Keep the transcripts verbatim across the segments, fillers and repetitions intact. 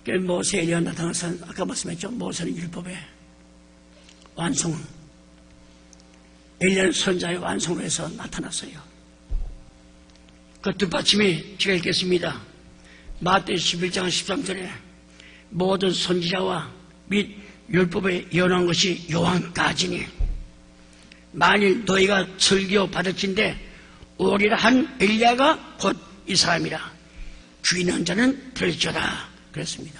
모세 엘리야가 나타나서 아까 말씀했죠. 모세는 율법의 완성, 엘리야는 선자의 완성으로 해서 나타났어요. 그 뒷받침이 제가 읽겠습니다. 마태 십일 장 십삼 절에 모든 선지자와 및 율법에 예언한 것이 요한까지니 만일 너희가 즐겨 받을진대 오리라 한 엘리야가 곧 이 사람이라. 귀 있는 자는 들을지어다 그랬습니다.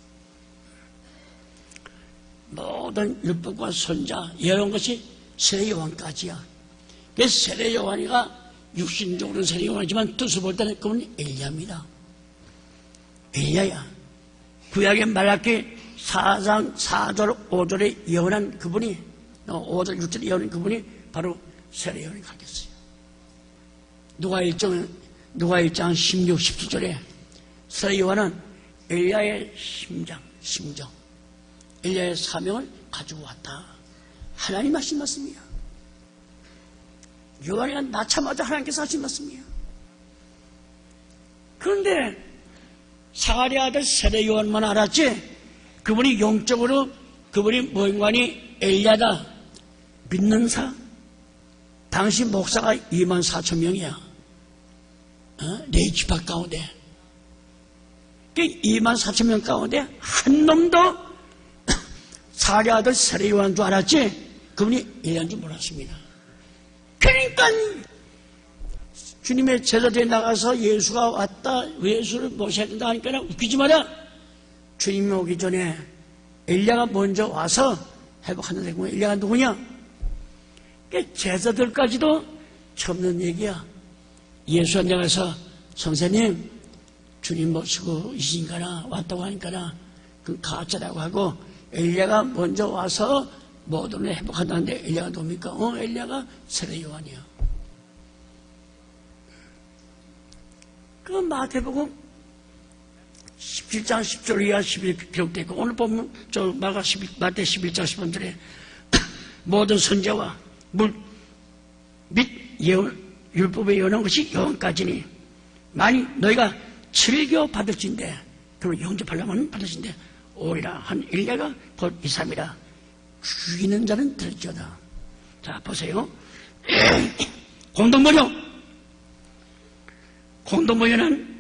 모든 율법과 선자 예언한 것이 세례 요한까지야. 그래서 세례 요한이가 육신적으로는 세례 요한이지만 뜻을 볼 때는 그분은 엘리야입니다. 엘리야야. 구약의 말라기 사 장 사 절 오 절에 예언한 그분이, 오 절 육 절에 예언한 그분이 바로 세례 요한이 가겠어요. 누가 일 장 누가 일 장 십육, 십칠 절에 세례 요한은 엘리야의 심장, 심정, 엘리야의 사명을 가지고 왔다. 하나님 하신 말씀이야. 요한이가 낳자마자 하나님께서 하신 말씀이야. 그런데 사가랴 아들 세례 요한만 알았지 그분이 영적으로 그분이 뭐인관이 엘리야다 믿는 사 당시 목사가 이만 사천 명이야. 어? 네 지파 가운데 그 이만 사천 명 가운데 한 놈도 사가랴 아들 세례 요한인 줄 알았지 그분이 엘리야인 줄 몰랐습니다. 그러니까 주님의 제자들이 나가서 예수가 왔다 예수를 모셔야 된다 하니까 웃기지 마라. 주님이 오기 전에 엘리야가 먼저 와서 회복하는 거야. 엘리야가 누구냐? 그 제자들까지도 처음 듣는 얘기야. 예수한테 가서 선생님 주님 모시고 이신가나 왔다고 하니까나 그 가짜라고 하고 엘리야가 먼저 와서 모든 걸 회복한다는데 엘리야가 누굽니까? 어, 엘리야가 세례 요한이야. 그 마태복음 십칠 장 십 절 이하 십일 기록되어 있고 오늘 보면 저 마가 십일, 마태 십일 장 십삼 절에 모든 선자와 물 및 예언, 율법에 예언한 것이 요한까지니 만일 너희가 즐겨 받을진대 그리고 영접하려면 받을진대 오리라 한 엘리야가 곧 이 사람이라. 귀 있는 자는 들을지어다. 자 보세요. 공동모여 공동모여는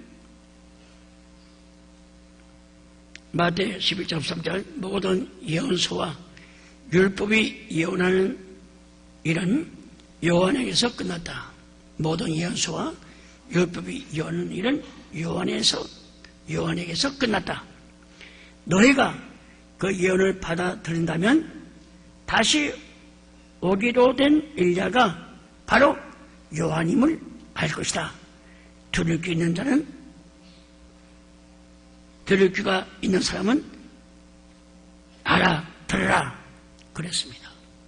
마태 십일 장 십삼 절 모든 예언서와 율법이 예언하는 일은 요한에게서 끝났다. 모든 예언서와 율법이 예언하는 일은 요한에서 요한에게서 끝났다. 너희가 그 예언을 받아들인다면 다시 오기로 된 엘리야가 바로 요한임을 알 것이다. 들을 귀 있는 자는 들을 귀가 있는 사람은 알아 들으라 그랬습니다.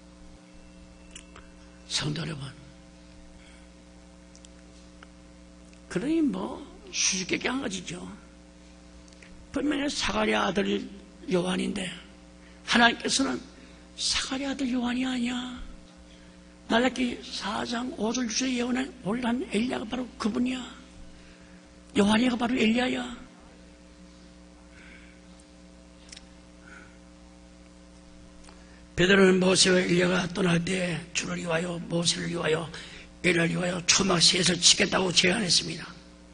성도 여러분, 그러니 뭐 수수께끼 한 가지죠. 분명히 사가랴 아들 요한인데 하나님께서는 사가랴 아들 요한이 아니야. 말라기 사 장 오 절 육 절에 예언한 올란 엘리야가 바로 그분이야. 요한이가 바로 엘리야야. 베드로는 모세와 엘리야가 떠날 때 주를 위하여 모세를 위하여 엘리야를 위하여 초막 셋을 치겠다고 제안했습니다.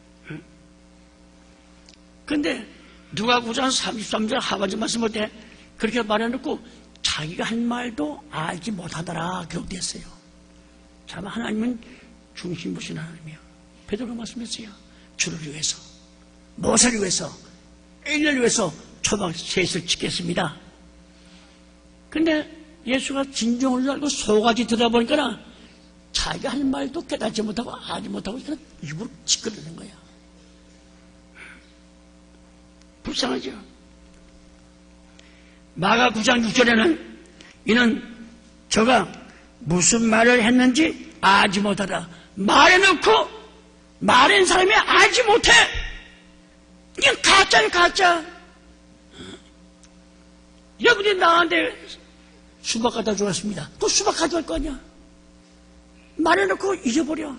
그런데 누가 구 장 삼십삼 절 하반절 말씀 볼 때 그렇게 말해놓고 자기가 한 말도 알지 못하더라 기록됐어요. 참 하나님은 중심 보신 하나님이야. 베드로가 말씀했어요. 주를 위해서 모세를 위해서 엘리야를 위해서 초막 셋을 치겠습니다. 근데 예수가 진정을 알고 속아지 들어보니까 자기가 할 말도 깨닫지 못하고 알지 못하고 입으로 짓거리는 거야. 불쌍하죠. 마가 구 장 육 절에는 이는 저가 무슨 말을 했는지 알지 못하다. 말해놓고 말한 사람이 알지 못해. 이게 가짜야 가짜. 여러분이 나한테 수박 갖다 주었습니다. 또 수박 가져갈 거 아니야. 말해놓고 잊어버려.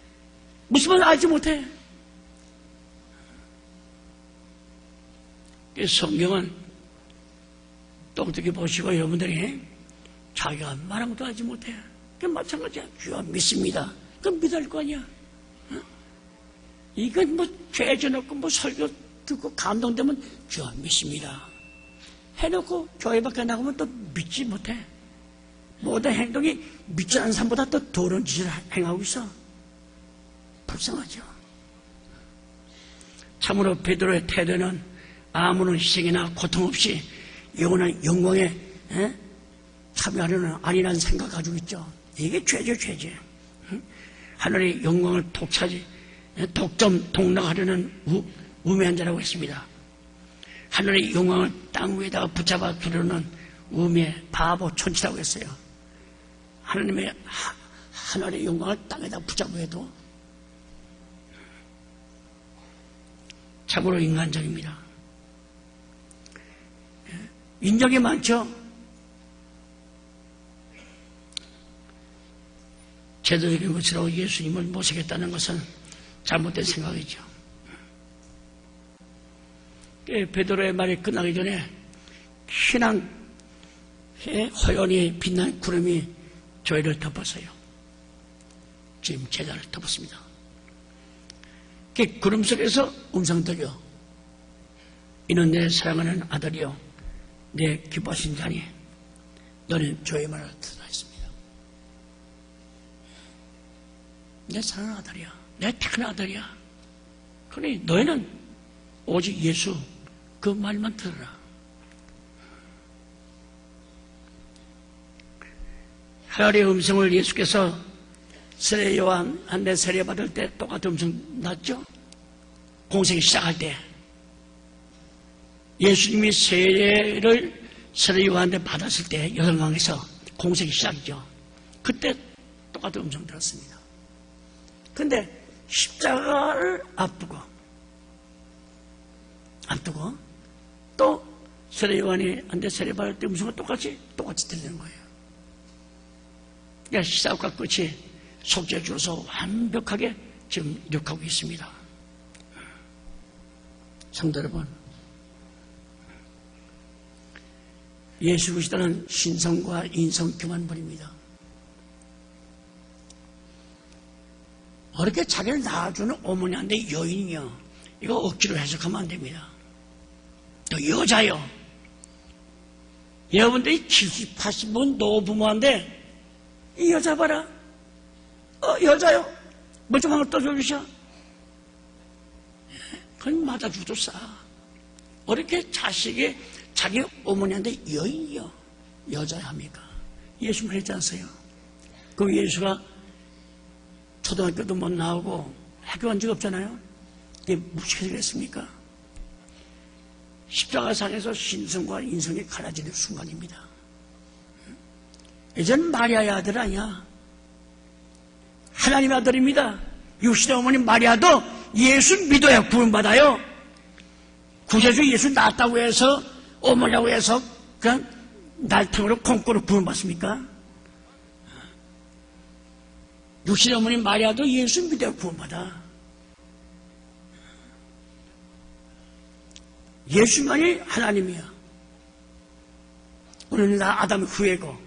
무슨 말 알지 못해. 성경은 똑똑히 보시고 여러분들이 자기가 말한 것도 하지 못해. 그 마찬가지야. 주여 믿습니다. 그럼 믿을 거 아니야. 어? 이건 뭐 죄 져놓고 뭐 설교 듣고 감동되면 주여 믿습니다. 해놓고 교회 밖에 나가면 또 믿지 못해. 모든 행동이 믿지 않는 사람보다 더 더러운 짓을 행하고 있어. 불쌍하죠. 참으로 베드로의 태도는 아무런 희생이나 고통 없이 영원한 영광에 에? 참여하려는 아니라는 생각 가지고 있죠. 이게 죄죠, 죄지. 하늘의 영광을 독차지, 독점 독락하려는 우, 우매한 자라고 했습니다. 하늘의 영광을 땅 위에다가 붙잡아 두려는 우매, 바보, 촌치라고 했어요. 하나님의 하, 하늘의 영광을 땅에다 붙잡아 해도 참으로 인간적입니다. 인정이 많죠. 제도적인 것으로 예수님을 모시겠다는 것은 잘못된 생각이죠. 베드로의 말이 끝나기 전에 희낭 허연히 빛난 구름이 저희를 덮었어요. 지금 제자를 덮었습니다. 그 구름 속에서 음성 들려 이는 내 사랑하는 아들이요 내 기뻐하신 자니 너는 저의 말을 듣으라 했습니다. 내 사랑하는 아들이야. 내 택한 아들이야. 그러니 너희는 오직 예수 그 말만 들으라. 하늘의 음성을 예수께서 세례 요한한테 세례 받을 때 똑같은 음성 났죠? 공생이 시작할 때 예수님이 세례를 세례 요한한테 받았을 때 여성강에서 공생이 시작이죠. 그때 똑같은 음성 들었습니다. 근데 십자가를 앞두고 앞두고 또 세례 요한이 한테 세례 받을 때 음성은 똑같이 똑같이 들리는 거예요. 그러니까 시작과 끝이 속죄해 주어서 완벽하게 지금 기록하고 있습니다. 성도 여러분, 예수 그리스도는 신성과 인성 교만벌입니다. 어렵게 자기를 낳아주는 어머니한테 여인이요. 이거 억지로 해석하면 안 됩니다. 또 여자요. 여러분들이 칠십, 팔십 번 노부모한테 이 여자 봐라. 어, 여자요. 멀쩡한 걸 떠줘주셔. 그건 맞아주도 싸. 어렵게 자식이 자기 어머니한테 여인이요. 여자야 합니까? 예수 그랬지 않으세요? 그 예수가 초등학교도 못 나오고 학교 간 적 없잖아요? 이게 무슨 그랬습니까? 십자가상에서 신성과 인성이 갈라지는 순간입니다. 예전 마리아의 아들 아니야. 하나님의 아들입니다. 육신의 어머니 마리아도 예수 믿어야 구원받아요. 구세주 예수 낳았다고 해서 어머니라고 해서 그냥 날탕으로 콩고로 구원받습니까? 육신의 어머니 마리아도 예수 믿어야 구원받아. 예수만이 하나님이야. 오늘 나 아담의 후예고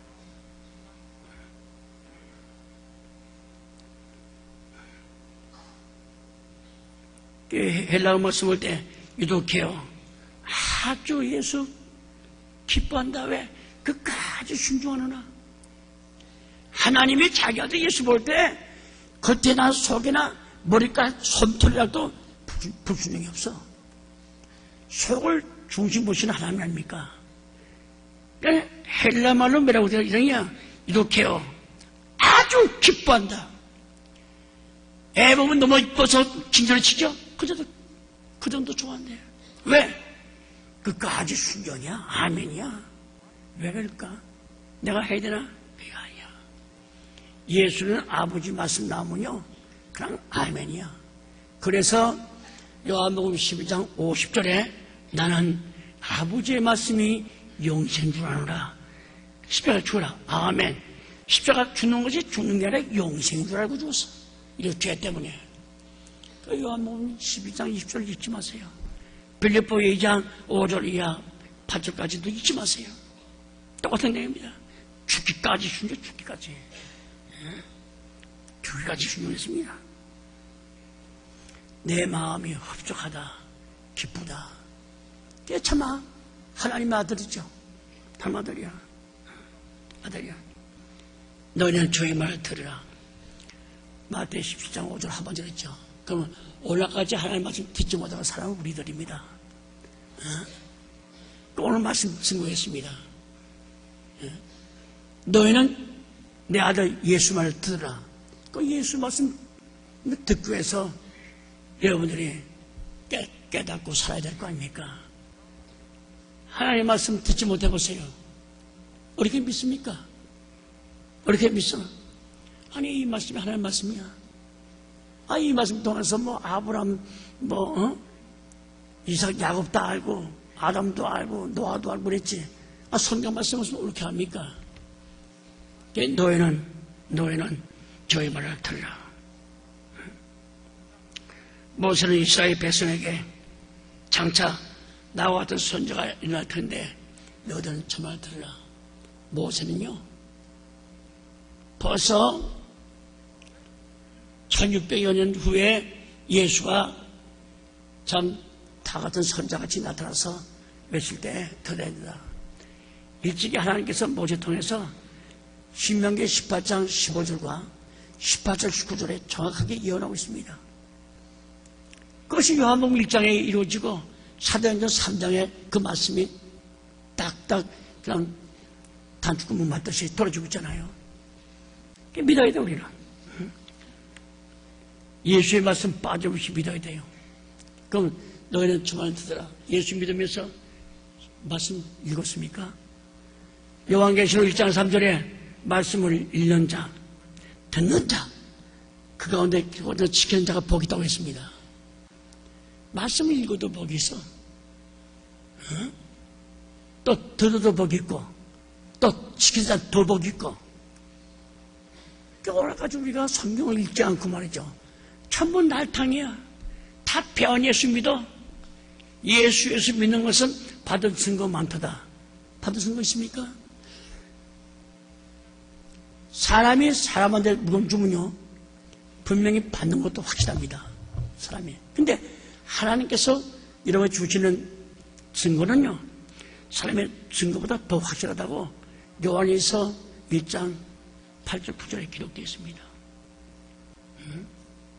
헬라어 말씀 때 유독해요. 아주 예수 기뻐한다. 왜? 그까지 순종하느나. 하나님이 자기 아들 예수 볼 때 겉에나 속에나 머리까지 손털이라도 불순종이 없어. 속을 중심 보시는 하나님 아닙니까? 그러니까 헬라 말로 뭐라고 되어 있느냐? 유독해요. 아주 기뻐한다. 애 보면 너무 이뻐서 진절을 치죠? 그 정도, 그 정도 좋아한대요. 왜? 그까지 순종이야? 아멘이야? 왜 그럴까? 내가 해야 되나? 그게 아니야. 예수는 아버지 말씀 나오면요, 그냥 아멘이야. 그래서 요한복음 십이 장 오십 절에 나는 아버지의 말씀이 영생인 줄 아노라. 십자가 죽어라. 아멘. 십자가 죽는 것이 죽는 게 아니라 영생인 줄 알고 죽었어. 이 죄 때문에. 요한복음 십이 장 이십 절 잊지 마세요. 빌립보 이 장 오 절 이하 팔 절까지도 잊지 마세요. 똑같은 내용입니다. 죽기까지 순종, 죽기까지. 죽기까지 순종했습니다. 내 마음이 흡족하다, 기쁘다. 그게 참아 하나님의 아들이죠. 참 아들이야. 아들이야. 너희는 주의 말을 들으라. 마태복음 십칠 장 오 절 한 번 전했죠. 그러면 오늘까지 하나님 말씀 듣지 못하는 사람은 우리들입니다. 어? 오늘 말씀 증거했습니다. 어? 너희는 내 아들 예수 말을 들으라. 그 예수 말씀 듣고 해서 여러분들이 깨, 깨닫고 살아야 될 거 아닙니까? 하나님의 말씀 듣지 못해 보세요. 어떻게 믿습니까? 어떻게 믿어? 아니 이 말씀이 하나님의 말씀이야. 아, 이 말씀 통해서 뭐 아브람 뭐 어? 이삭 야곱도 알고 아담도 알고 노아도 알고 그랬지. 아, 성경 말씀을 어떻게 합니까? 너희는 너희는 저희 말을 들으라. 모세는 이스라엘 백성에게 장차 나와 같은 선지자가 일어날 텐데 너희들은 저 말을 들으라. 모세는요 벌써 천육백여 년 후에 예수가 참 다 같은 선자같이 나타나서 외칠 때 들어야 된다. 일찍이 하나님께서 모세 통해서 신명기 십팔 장 십오 절과 십팔 절 십구 절에 정확하게 예언하고 있습니다. 그것이 요한복음 일 장에 이루어지고 사도행전 삼 장에 그 말씀이 딱딱 그냥 단추구멍 맞듯이 떨어지고 있잖아요. 믿어야 돼 우리는. 예수의 말씀 빠짐없이 믿어야 돼요. 그럼 너희는 주만을 듣더라. 예수 믿으면서 말씀 읽었습니까? 요한계시록 일 장 삼 절에 말씀을 읽는 자, 듣는 자, 그 가운데 그것을 지키는 자가 복이 있다고 했습니다. 말씀을 읽어도 복이 있어. 어? 또 들어도 복이 있고 또 지키는 자 더 복이 있고. 오늘까지 우리가 성경을 읽지 않고 말이죠. 전부 날탕이야. 다 배운 예수 믿어. 예수 예수 믿는 것은 받은 증거 많다. 받은 증거 있습니까? 사람이 사람한테 물건 주면요 분명히 받는 것도 확실합니다. 사람이. 근데 하나님께서 이렇게 주시는 증거는요 사람의 증거보다 더 확실하다고 요한일서 일 장 팔 절 구 절에 기록되어 있습니다. 응?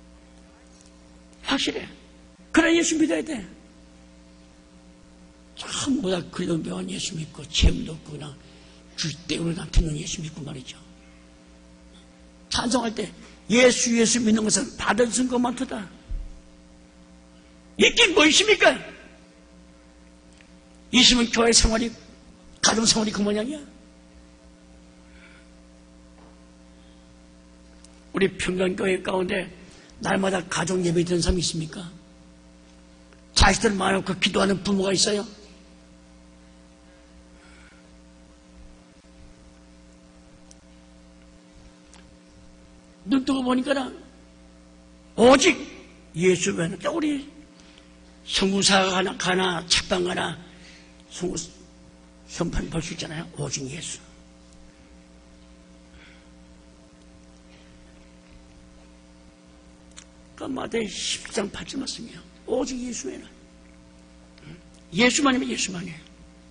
확실해. 그래 예수 믿어야 돼. 전부 다 글렁병한 예수 믿고 재물도 없고 그냥 쥐떼우를 같은 예수 믿고 말이죠. 찬송할 때 예수 예수 믿는 것은 받은 증거 많다. 있긴 뭐 있습니까? 있으면 교회 생활이 가정 생활이 그 모양이야. 우리 평강교회 가운데 날마다 가족 예배 드리는 사람이 있습니까? 자식들 많아놓고 기도하는 부모가 있어요? 눈 뜨고 보니까 오직 예수 외에는 우리 성구사 가나, 가나 책방 가나 성구, 현판 볼 수 있잖아요. 오직 예수. 그 마태복음 십칠 장 팔 절 말씀이에요. 오직 예수 외에는. 예수만이면 예수만이에요.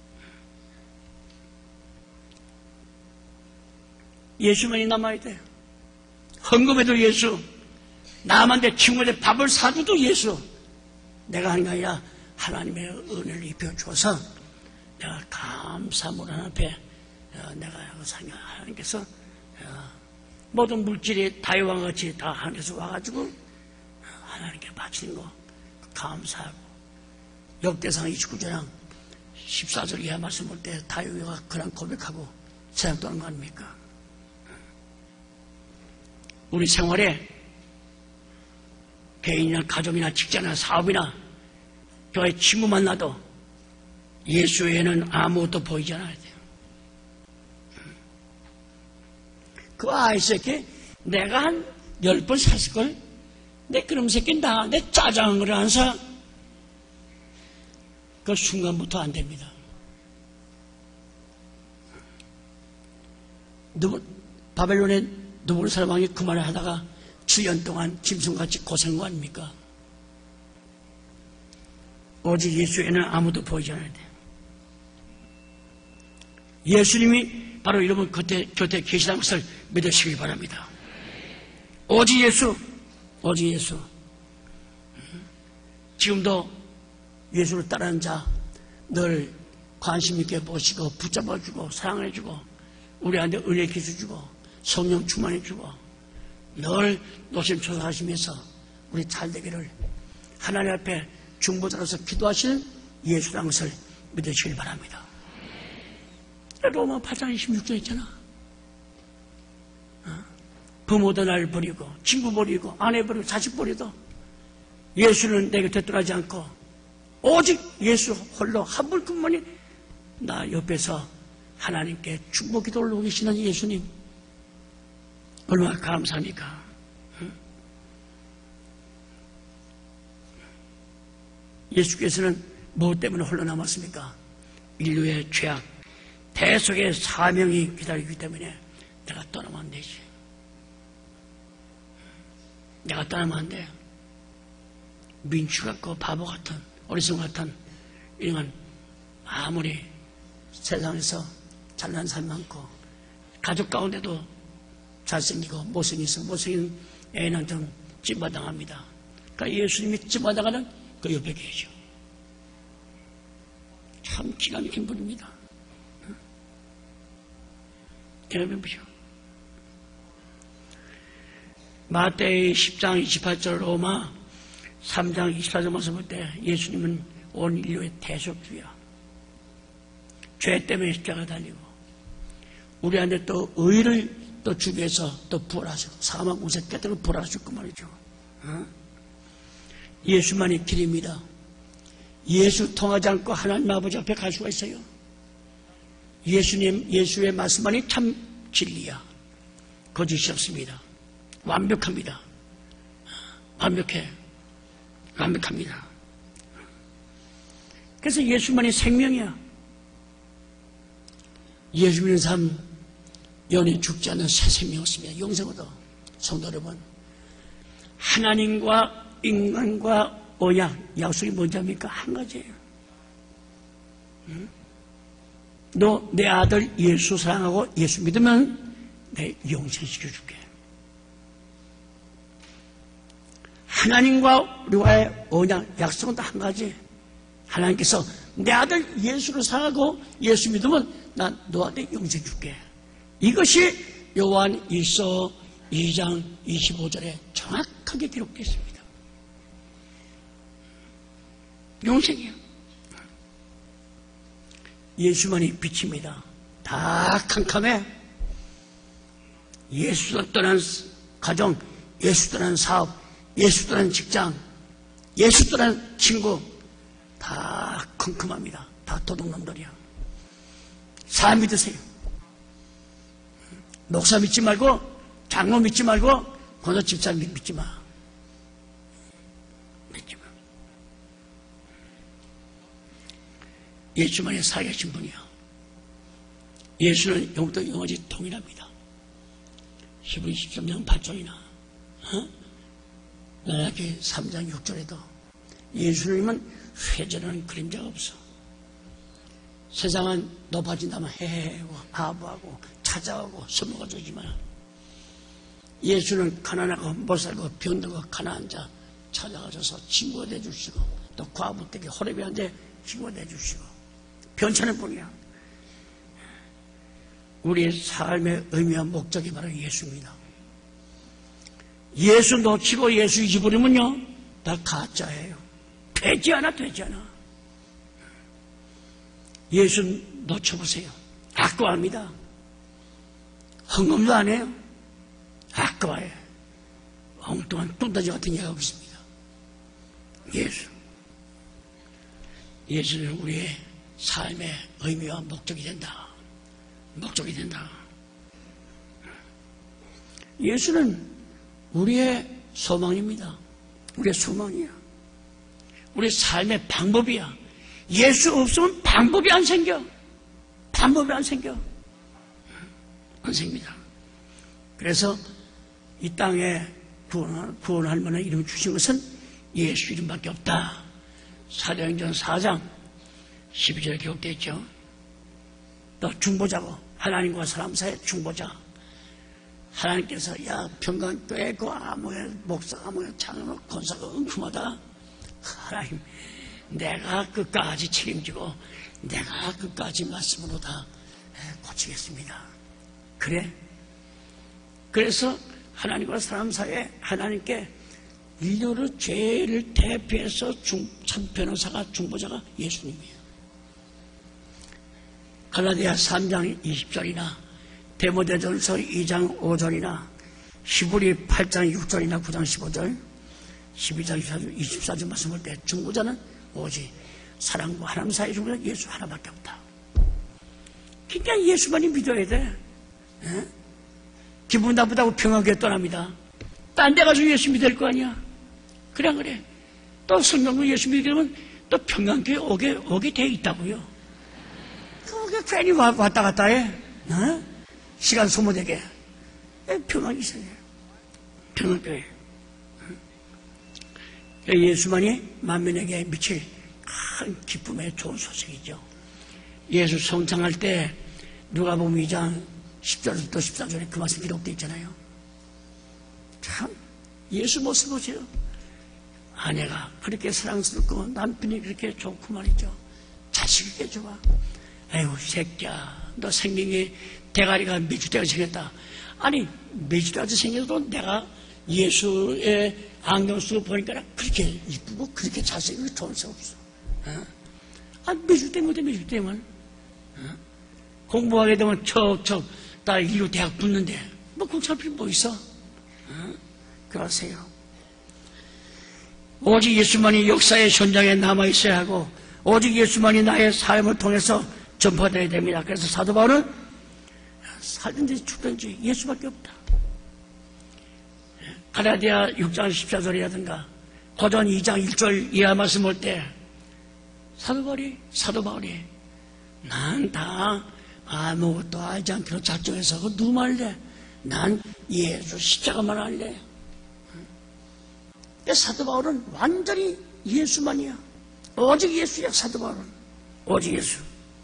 예수만이 남아야 돼요. 헌금해도 예수, 남한테 친구한테 밥을 사줘도 예수. 내가 하는 게 아니라 하나님의 은혜를 입혀줘서 내가 감사물 앞에 내가 하나님께서 모든 물질이 다이와 같이 다 하나님께서 와가지고 하나님께 바치는 거 감사하고. 역대상 이십구 장 십사 절 이하 말씀 볼 때 다윗가 그런 고백하고 세상 떠는 거 아닙니까? 우리 생활에 개인이나 가족이나 직장이나 사업이나 교회 친구 만나도 예수 외에는 아무것도 보이지 않아야 돼요. 그 아이 새끼 내가 한 열 번 샀을걸? 내 그놈 새끼 나, 내 짜장을 안 사. 그 순간부터 안 됩니다. 누구, 바벨론의 느부갓네살 왕이 그 말을 하다가 주년 동안 짐승같이 고생한 거 아닙니까? 오직 예수에는 아무도 보이지 않아야 돼요. 예수님이 바로 여러분 곁에, 곁에 계시다는 것을 믿으시기 바랍니다. 오직 예수, 오직 예수. 지금도 예수를 따르는 자 늘 관심 있게 보시고 붙잡아주고 사랑해주고 우리한테 은혜 기수 주고 성령 충만해주고 늘 노심초사하시면서 우리 잘되기를 하나님 앞에 중보자로서 기도하시는 예수라는 것을 믿으시길 바랍니다. 로마 팔 장 이십육 절 있잖아. 부모도 날 버리고 친구 버리고 아내 버리고 자식 버리도 예수는 내 곁에 떠나지 않고 오직 예수 홀로 한 분뿐만이 나 옆에서 하나님께 중보 기도를 올리시는 예수님 얼마나 감사합니까? 예수께서는 무엇 때문에 홀로 남았습니까? 인류의 죄악 대속의 사명이 기다리기 때문에 내가 떠나면 안 되지. 내가 떠나면 안 돼. 민추 같고 바보 같은 어리석은 같은 이런 아무리 세상에서 잘난 사람 많고 가족 가운데도 잘생기고 못생겨서 못생긴 애는 좀 찜마당합니다. 그러니까 예수님이 찜마당하는 그 옆에 계셔. 참 기가 막힌 분입니다. 여러분 보시오. 마태의 십 장 이십팔 절 로마 삼 장 이십사 절 말씀 볼 때 예수님은 온 인류의 대속주야. 죄 때문에 십자가 달리고 우리한테 또 의를 또 주기 위해서 또 부활하시고 사망 우세 깨뜨려 부활하셨고 말이죠. 어? 예수만이 길입니다. 예수 통하지 않고 하나님 아버지 앞에 갈 수가 있어요. 예수님, 예수의 말씀만이 참 진리야. 거짓이 없습니다. 완벽합니다. 완벽해. 완벽합니다. 그래서 예수만이 생명이야. 예수 믿는 사람 영원히 죽지 않는 새 생명 없습니다. 영생으로. 성도 여러분, 하나님과 인간과 언약, 약속이 뭔지 압니까? 한 가지예요. 응? 너 내 아들 예수 사랑하고 예수 믿으면 내 영생 시켜줄게. 하나님과 우리와의 언약, 약속은 다 한 가지. 하나님께서 내 아들 예수를 사랑하고 예수 믿으면 난 너한테 영생 줄게. 이것이 요한 일서 이 장 이십오 절에 정확하게 기록되어 있습니다. 영생이요. 예수만이 빛입니다. 다 캄캄해. 예수 떠난 가정, 예수 떠난 사업, 예수 떠난 직장, 예수 떠난 친구 다 컴컴합니다. 다 도둑놈들이야. 사람 믿으세요. 목사 믿지 말고 장로 믿지 말고 권사 집사님 믿지 마. 믿지 마. 예수만이 살아계신 분이야. 예수는 영부터 영원히 동일합니다. 히브리 십삼 장 팔 절이나 어? 말라기 삼 장 육 절에도 예수님은 회전하는 그림자가 없어. 세상은 높아진다면 해해하고 아부하고 찾아오고 선물가 주지만 예수는 가난하고 못살고 병들고 가난한 자 찾아가셔서 친구가 돼주시고 또 과부댁에 호레비한테 친구가 돼주시고 변찮은 분이야. 우리의 삶의 의미와 목적이 바로 예수입니다. 예수 놓치고 예수 잊어버리면요 다 가짜예요. 되지 않아 되지 않아. 예수 놓쳐보세요. 아까워합니다. 헌금도 안 해요. 아까워요. 엉뚱한 뚱다지 같은 얘기하고 있습니다. 예수. 예수는 우리의 삶의 의미와 목적이 된다. 목적이 된다. 예수는 우리의 소망입니다. 우리의 소망이야. 우리의 삶의 방법이야. 예수 없으면 방법이 안 생겨. 방법이 안 생겨. 안 생깁니다. 그래서 이 땅에 구원, 구원할 만한 이름을 주신 것은 예수 이름밖에 없다. 사도행전 사 장 십이 절에 기록되어 있죠. 또 중보자고, 하나님과 사람 사이의 중보자. 하나님께서 야 평강교회 그 아무의 목사가 아무의 장로 권사가 은큼하다. 하나님, 내가 끝까지 책임지고 내가 끝까지 말씀으로 다 고치겠습니다. 그래? 그래서 하나님과 사람 사이에 하나님께 인류의 죄를 대표해서 중, 참 변호사가, 중보자가 예수님이에요. 갈라디아 삼 장 이십 절이나 데모데전서 이 장 오 절이나 히브리 팔 장 육 절이나 구 장 십오 절, 십이 장 이십사 절 말씀 볼 때 중보자는 오직 사랑과 하나님 사이의 중보자 예수 하나밖에 없다. 그러니까 예수만이 믿어야 돼. 에? 기분 나쁘다고 평안교회 떠납니다. 딴 데 가서 예수 믿을 거 아니야. 그래 그래. 또 성경도 예수 믿게 되면 또 평안교회 오게 오게 돼 있다고요. 그게 괜히 왔다 갔다 해. 어? 시간 소모되게. 평안이 있어요. 평안교회. 예수만이 만민에게 미칠 큰 기쁨의 좋은 소식이죠. 예수 성창할 때 누가복음 이 장 십 절부터 십사 절에 그 말씀 기록되어 있잖아요. 참 예수 모습 보세요. 아내가 그렇게 사랑스럽고 남편이 그렇게 좋고 말이죠. 자식에게 좋아. 아이고 새끼야, 너 생긴 게 대가리가 메주대가 생겼다. 아니 메주대같이 생겨도 내가 예수의 안경 쓰고 보니까 그렇게 이쁘고 그렇게 잘생기고 좋은 사 없어. 어? 아 메주대 못해 메주대만. 어? 공부하게 되면 척척 나 일로 대학 붙는데 뭐 공부할 필요 뭐 있어? 어? 그러세요. 오직 예수만이 역사의 현장에 남아있어야 하고 오직 예수만이 나의 삶을 통해서 전파되어야 됩니다. 그래서 사도 바울은 살든지 죽든지 예수밖에 없다. 갈라디아 육 장 십사 절이라든가 고전 이 장 일 절 이하 말씀 볼 때 사도 바울이 사도 바울이 난 다 아무것도 알지 않기로 작정해서 그 누구 말래? 난 예수 십자가만 알래. 사도 바울은 완전히 예수만이야. 오직 예수야. 사도 바울은 오직 예수.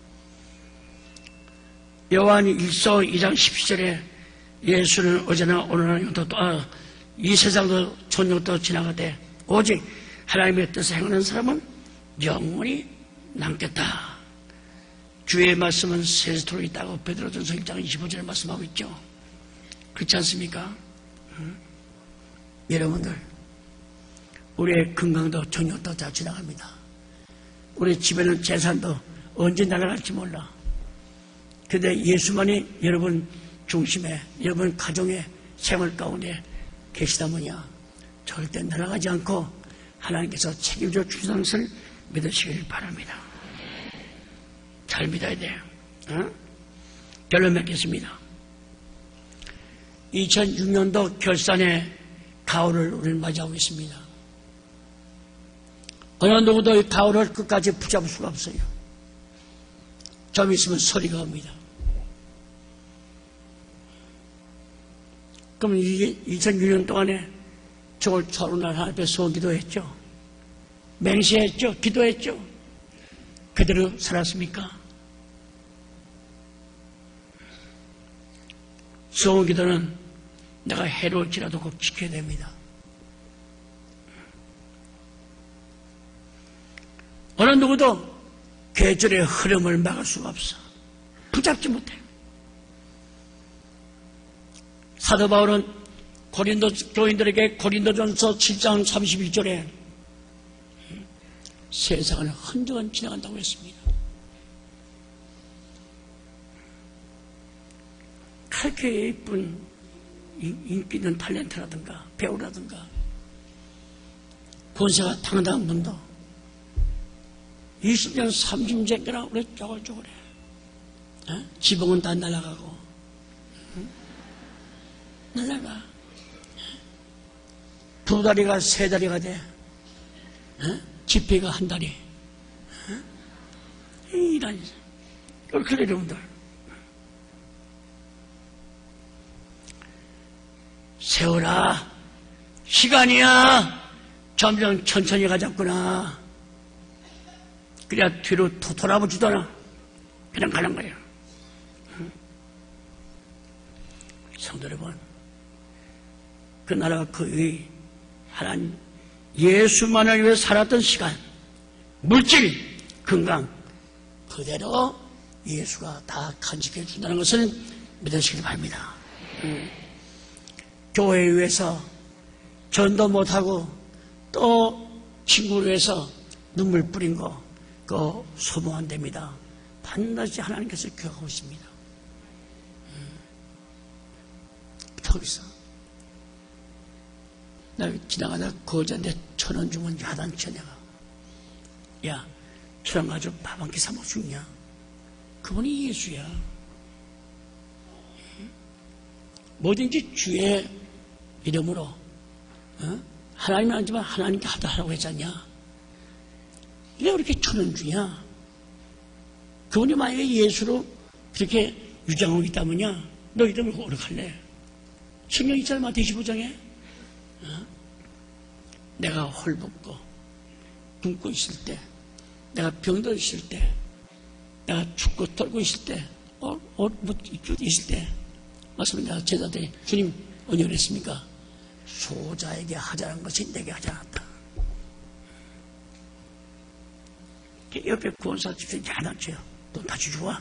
요한 일서 이 장 십칠 절에 예수는 어제나 오늘나 영원토록 아, 이 세상도 천년도 지나가되 오직 하나님의 뜻을 행하는 사람은 영원히 남겠다. 주의 말씀은 세세토록 있다고 베드로전서 일 장 이십오 절에 말씀하고 있죠. 그렇지 않습니까? 응? 여러분들 우리의 건강도 천년도 다 지나갑니다. 우리 집에는 재산도 언제 날아갈지 몰라. 그런데 예수만이 여러분 중심에 여러분 가정의 생활 가운데 계시다면야 절대 날아가지 않고 하나님께서 책임져 주시는 것을 믿으시길 바랍니다. 잘 믿어야 돼요. 어? 결론 맺겠습니다. 이천육 년도 결산의 가을을 우리는 맞이하고 있습니다. 어느 누구도 이 가을을 끝까지 붙잡을 수가 없어요. 좀 있으면 소리가 옵니다. 그럼 이게 이천육 년 동안에 저걸 철원날 하나님 앞에 소원 기도했죠. 맹세했죠. 기도했죠. 그대로 살았습니까? 소원 기도는 내가 해로울지라도 꼭 지켜야 됩니다. 어느 누구도 계절의 흐름을 막을 수가 없어. 붙잡지 못해. 사도 바울은 고린도 교인들에게 고린도전서 칠 장 삼십일 절에 세상은 흔적은 지나간다고 했습니다. 그렇게 예쁜 인기 있는 탤런트라든가 배우라든가 권세가 당당한 분도 이십 년 삼십 년째라 우리 쪼글쪼글해. 어? 지붕은 다 날아가고 응? 날아가. 두 다리가 세 다리가 돼. 어? 지폐가 한 다리. 어? 이런, 그렇게 여러분들. 세월아, 시간이야. 점점 천천히 가자꾸나. 그래야 뒤로 또 돌아보지도 않아. 그냥 가는 거예요. 성도 여러분, 그 나라가 그 하나님 예수만을 위해 살았던 시간, 물질, 건강 그대로 예수가 다 간직해 준다는 것을 믿으시기 바랍니다. 음. 교회에 위해서 전도 못하고 또 친구를 위해서 눈물 뿌린 거 그거 소모 안 됩니다. 반드시 하나님께서 기억하고 있습니다. 음. 거기서 나 지나가다 거저한테 천 원 주면 야단쳐 내가. 야, 천 원 가지고 밥 한 끼 사 먹을 수 있냐? 그분이 예수야. 뭐든지 주의 이름으로 어? 하나님은 아니지만 하나님께 하라고 했잖냐? 왜 이렇게 천 원 주냐? 그분이 만약에 예수로 그렇게 유장하고 있다면야 너 이름을 어떻게 할래? 성경 있잖아, 마태오 이십오 장에 어? 내가 헐벗고 굶고 있을 때, 내가 병들어 있을 때, 내가 죽고 떨고 있을 때, 어, 어, 뭐, 있을 때, 말씀을 내가 제자들이 주님 언제 그랬습니까? 소자에게 하자는 것이 내게 하지 않았다. 옆에 구원사 집사님 야단쳐요. 돈 다시 주와.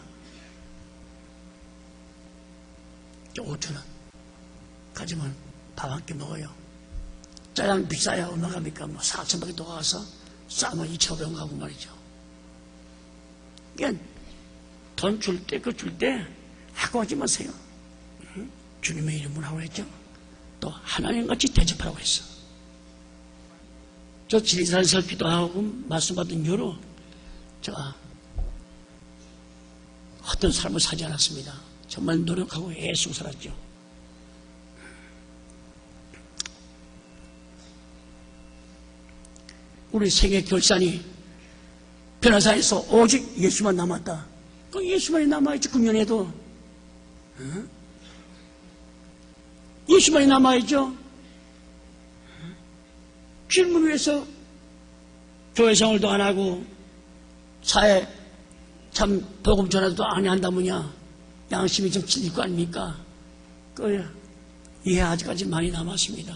오천 원 가지면 밥 한 끼 먹어요. 짜장 비싸야 얼마 갑니까? 뭐 사천 밖에 더 가서 싸면 이천오백 원 가고 말이죠. 그러니까 돈 줄 때, 그거 줄 때 하고 하지 마세요. 응? 주님의 이름으로 하고 했죠. 또 하나님같이 대접하라고 했어. 저 지리산에서 기도하고 말씀 받은 이후로 제가 어떤 삶을 사지 않았습니다. 정말 노력하고 애쓰고 살았죠. 우리 세계 결산이 변호사에서 오직 예수만 남았다. 그 예수만이 남아있지, 금년에도. 응? 예수만이 남아있죠. 질문 위해서 교회 생활도 안 하고 사회 참 복음 전화도 안 한다면야 양심이 좀 찔릴 거 아닙니까? 그 이해 아직까지 많이 남았습니다.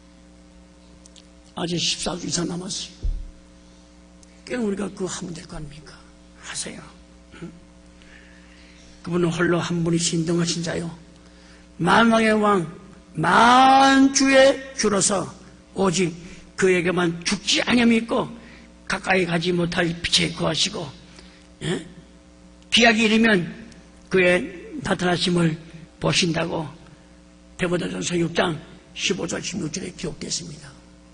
아직 십사 주 이상 남았어요. 꽤 우리가 그거 하면 될 거 아닙니까? 하세요. 응? 그분은 홀로 한 분이 신등하신 자요, 만왕의 왕, 만주의 주로서 오직 그에게만 죽지 아니함이 있고 가까이 가지 못할 빛에 거하시고, 예? 기약이 이르면 그의 나타나심을 보신다고 데모데전서 육 장 십오 절 십육 절에 기록됐습니다.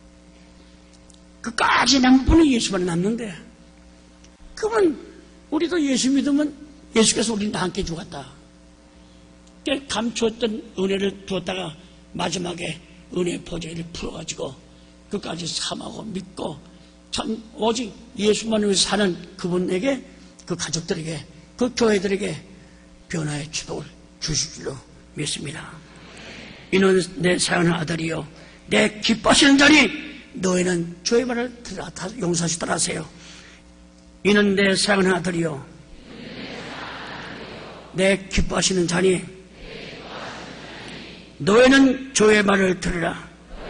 끝까지 남은 분은 예수만 남는데, 그분 우리도 예수 믿으면 예수께서 우리는 다 함께 죽었다. 감추었던 은혜를 두었다가 마지막에 은혜의 보좌를 풀어가지고 끝까지 삼하고 믿고 참 오직 예수만을 위해서 사는 그분에게, 그 가족들에게, 그 교회들에게 변화의 축복을 주실 줄로 믿습니다. 이는 내 사랑하는 아들이요, 내 기뻐하시는 자니 너희는 주의 말을 들으라. 용서하시더라 하세요. 이는 내 사랑하는 아들이요, 내 기뻐하시는 자니 너희는 주의 말을 들으라.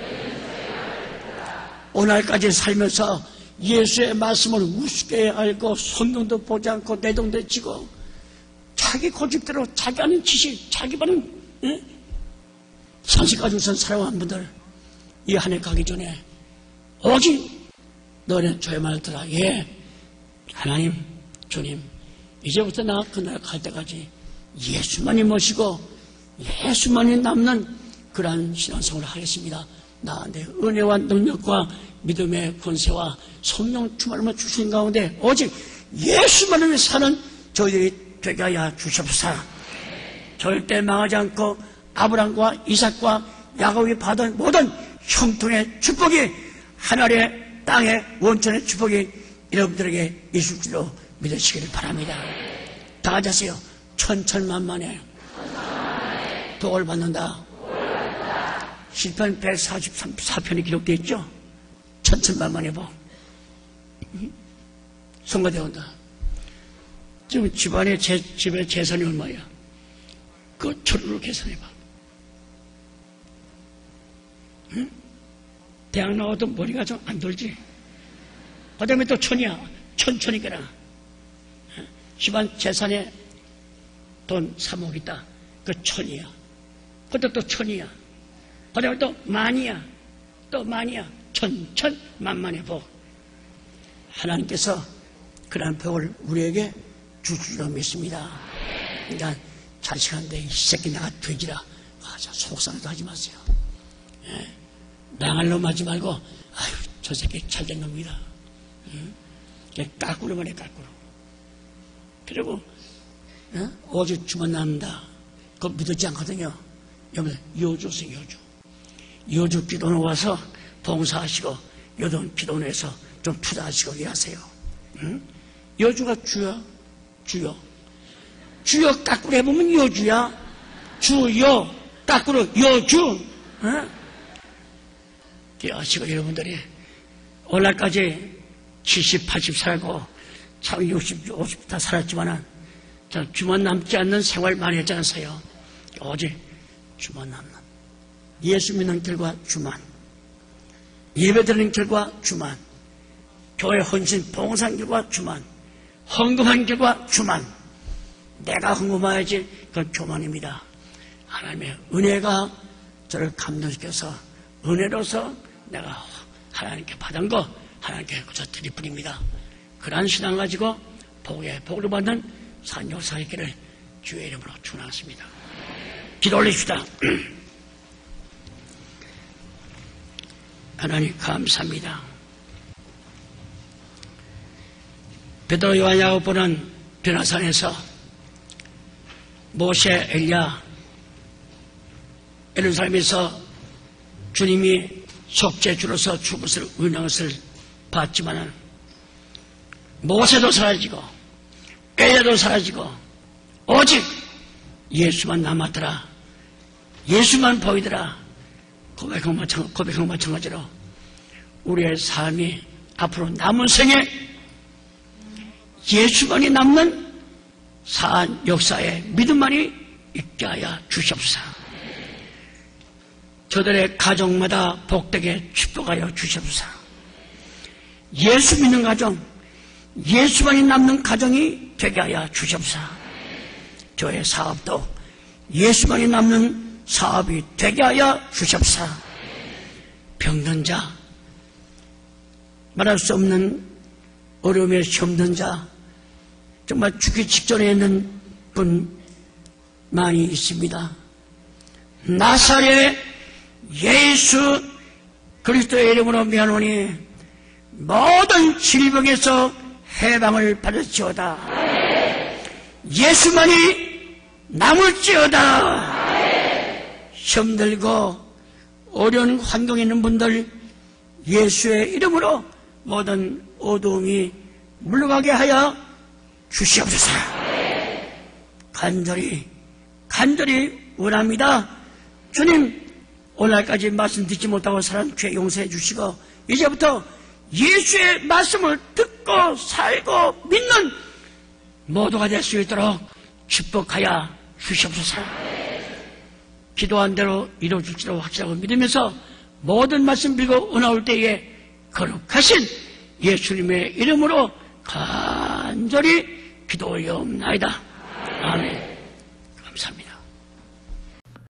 오늘까지 살면서 예수의 말씀을 우습게 알고 성경도 보지 않고 내동대 치고 자기 고집대로 자기 아는 지식, 자기 바른 예? 상식 가지고선 살아온 분들, 이 한 해 가기 전에 오직 너는 주의 말을 들으라. 예, 하나님, 주님, 이제부터 나 그날 갈 때까지 예수만이 모시고 예수만이 남는 그러한 신앙생활을 하겠습니다. 나 내 은혜와 능력과 믿음의 권세와 성령 충만함을 주신 가운데 오직 예수만을 위해 사는 저희들이 되게 하여 주시옵소서. 절대 망하지 않고 아브람과 이삭과 야곱이 받은 모든 형통의 축복이, 하늘의 땅의 원천의 축복이 여러분들에게 있을 줄로 믿으시기를 바랍니다. 다 같이 하세요. 천천만만에 복을 받는다. 시편 백사십사 편이 기록되어 있죠. 천천만만의 복. 성가되온다. 지금 집안에 제, 집에 재산이 얼마야? 그거 철로 계산해봐. 응? 대학 나와도 머리가 좀 안 돌지? 그 다음에 또 천이야. 천천이거나. 집안 재산에 돈 삼억 있다. 그 천이야. 그것도 또 천이야. 그 다음에 또 만이야. 또 만이야. 천, 천, 만만의 복. 하나님께서 그러한 복을 우리에게 주시리라 믿습니다. 그러니까 자식한테 이 새끼 내가 돼지라. 아, 자, 속상도 하지 마세요. 예. 망할 놈 하지 말고, 아유, 저 새끼 잘된 놈이다. 예. 까꾸로만 해, 까꾸로. 그리고, 예? 오직 주만 남는다. 그거 믿었지 않거든요. 여러분, 여주세요, 여주. 여주 기도는 와서 봉사하시고, 여돈 기도원에서 좀 투자하시고 일하세요. 응? 여주가 주여, 주여. 주여 까꾸로 해보면 여주야. 주여, 까꾸로 여주. 응? 기도하시고 여러분들이 오늘까지 칠십, 팔십 살고 참 육십, 오십 다 살았지만은 주만 남지 않는 생활 많이 했지 않으세요? 오직 주만 남는 예수 믿는 결과 주만, 예배 드리는 결과 주만, 교회 헌신 봉사한 결과 주만, 헌금한 결과 주만. 내가 헌금해야지 그건 교만입니다. 하나님의 은혜가 저를 감동시켜서 은혜로서 내가 하나님께 받은 거 하나님께 그저 드릴 뿐입니다. 그러한 신앙 가지고 복에 복을 받는 산역사 있기를 주의 이름으로 축원하겠습니다. 기도 올립시다. 하나님 감사합니다. 베드로 요한 야고보는 변화산에서 모세, 엘리야, 예루살렘에서 주님이 속죄주로서 죽었을 은혜한 것을 봤지만은 모세도 사라지고 엘리야도 사라지고 오직 예수만 남았더라. 예수만 보이더라. 고백한 마찬가지로, 고백한 마찬가지로 우리의 삶이 앞으로 남은 생에 예수만이 남는 사안 역사에 믿음만이 있게 하여 주시옵소서. 저들의 가정마다 복되게 축복하여 주시옵소서. 예수 믿는 가정, 예수만이 남는 가정이 되게 하여 주시옵소서. 저의 사업도 예수만이 남는 사업이 되게 하여 주시옵소서. 병든 자, 말할 수 없는 어려움에 힘든 자, 정말 죽기 직전에 있는 분 많이 있습니다. 나사렛 예수 그리스도의 이름으로 명하노니 모든 질병에서 해방을 받을지어다. 예수만이 남을지어다. 힘들고 어려운 환경에 있는 분들 예수의 이름으로 모든 어두움이 물러가게 하여 주시옵소서. 간절히 간절히 원합니다. 주님, 오늘까지 말씀 듣지 못하고 살은 죄 용서해 주시고 이제부터 예수의 말씀을 듣고 살고 믿는 모두가 될 수 있도록 축복하여 주시옵소서. 기도한 대로 이루어질지로 확실하고 믿으면서 모든 말씀 빌고 은하올 때에 거룩하신 예수님의 이름으로 간절히 기도하옵나이다. 아멘. 감사합니다.